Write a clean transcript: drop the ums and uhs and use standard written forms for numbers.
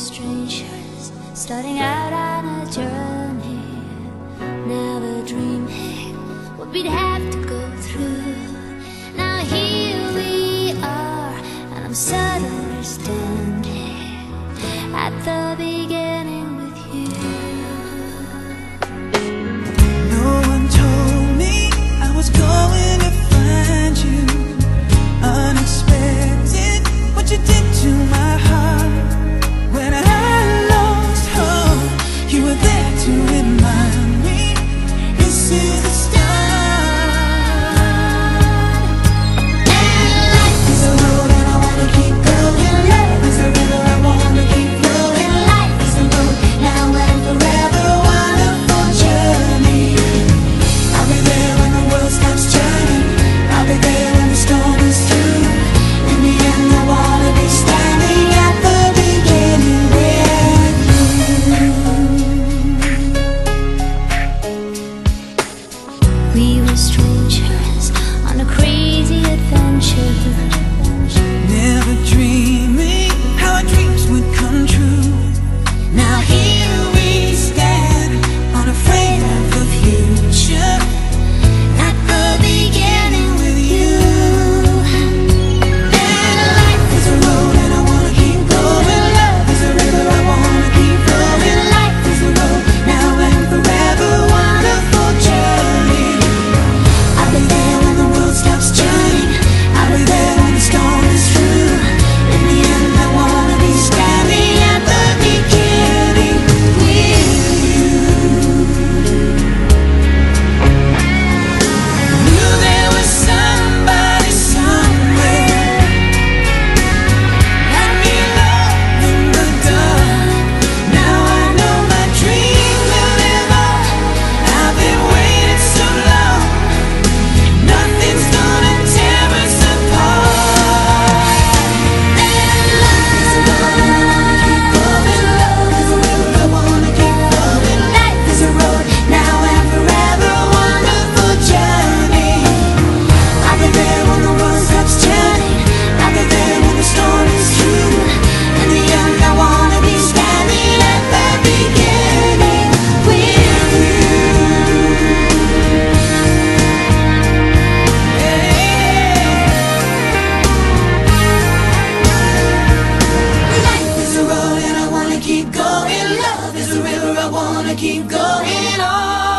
strangers starting out on a journey, never dreaming what we'd have to go through. Now here we are, and I'm suddenly standing at the beginning with you. No one told me I was going to find you. Unexpected, what you did to my heart. When I lost hope, you were there to remind me this is the start. And life is a road and I wanna keep going. Love is a river I wanna keep flowing. Life is a road now and forever, wonderful journey. I'll be there when the world stops turning. I'll be there when the storm is through. In the end I wanna be standing at the beginning with you. We were strangers on a crazy adventure, Never dreaming how our dreams would come true. Now here we stand, unafraid of the future, at the beginning with you. And life is a road and I wanna keep going. Love is a river I wanna keep flowing. Life is a road now and forever, wonderful journey. I'll be there when the world stops turning. I'll be there when the storm is through. In the end I wanna be standing at the beginning with you. Knew there was somebody somewhere. Let me love in the dark. Now I know my dream will live on. I've been waiting so long. Nothing's gonna tear us apart. And life is a road and I wanna keep going. Love is a river I wanna keep flowing. Life is a road now and forever, wonderful journey. I'll be there when the world stops turning. I'll be there when the storm is through. In the end I wanna be standing at the beginning with you. Life is a road and I wanna keep going. Love is a river I wanna keep going on.